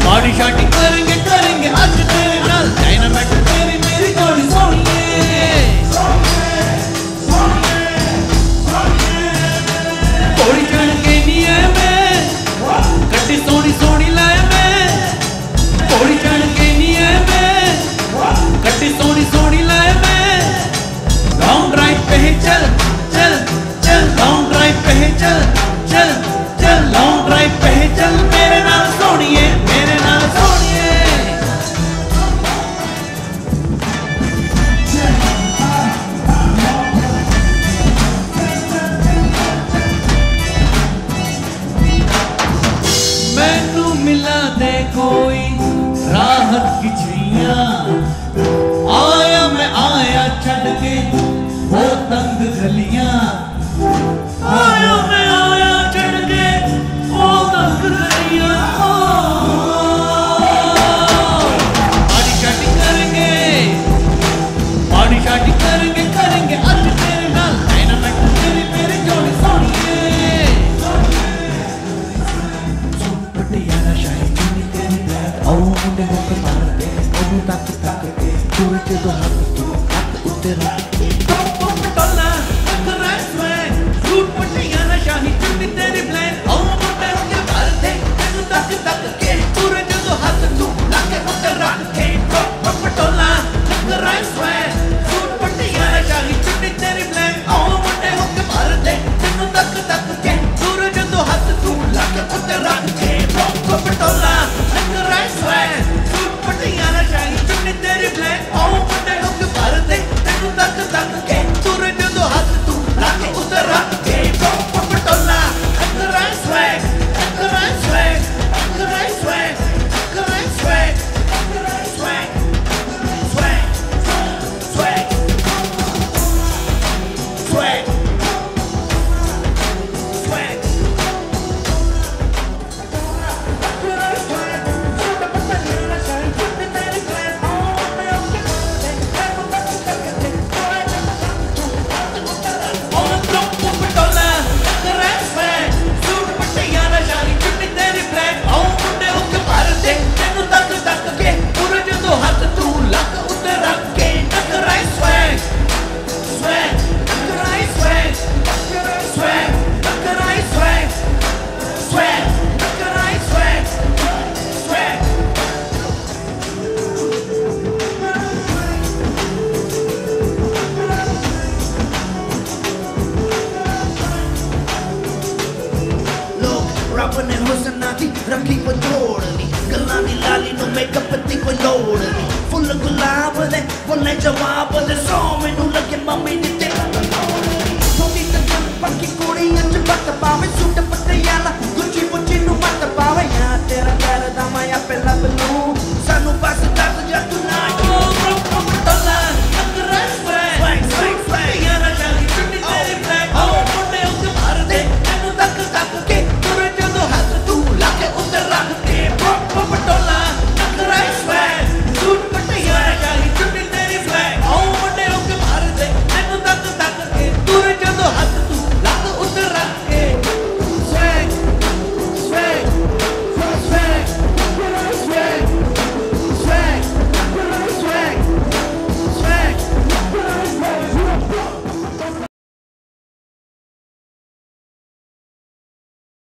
party शार्टी करेंगे करेंगे आज तेरे नाल डायनामाइट तेरी मेरी जोड़ी सोनिए पौड़ी चढ़ के नहीं है मैं गड्डी सोनी सोनी लाया मैं पौड़ी चढ़ के नहीं है मैं गड्डी सोनी सोनी लाया मैं लॉन्ग ड्राइव पे है चल चल चल लॉन्ग ड्राइव पे है चल चल चल लॉन्ग ड्राइव पे है चल मेरे नाल सोनिए मेरे नाल सोनिए मैनू मिला दे कोई राहत की छुइयां आया मैं आया छड़ के वो तंग गलियां आया मैं आया छड़ के वो तंग गलियां पार्टी शार्टी करेंगे पार्टी शार्टी करेंगे करेंगे आज तेरे नाल डायनामाइट तेरी मेरी जोड़ी सोनिए पटियाला शाही चुनी तेरी ब्लैक और मुंडे होकर मारते और तक तक के पूरे के दो हाथ तू हाथ उत्ते रख के पटोला टकरा स्वैग सूट पटियाला शाही चुनी तेरी ब्लैक और मुंडे होकर मारते तेनु तक तक के पूरे के दो हाथ तू लाके उत्ते रख के पटोला टकरा स्वैग सूट पटियाला शाही चुनी तेरी ब्लैक और मुंडे होकर मारते तेनु तक तक के पूरे के दो हाथ तू लाके उत्ते रख के पटोला टकरा स्वैग सूट पटियाला शाही चुनी तेरी ब्लैक और मुंडे होकर मारते तेनु तक तक के पूरे के दो हाथ तू लाके उत्ते रख के पटोला टकरा स्वैग टकरा स्वैग टकरा स्वैग टकरा स्वैग टकरा स्वैग स्वैग स्वैग swag ने हुस्ना दी रखी को जोड़नी गल्लां दी लाली नु मेकअप दी कोई लोड़ नी फुल गुलाब दे बोले जवाब दे सौ मैनू लगे मम्मी दी ते थोड़ी तक पक्की कुड़ी अच पट पावे सूट पटियाला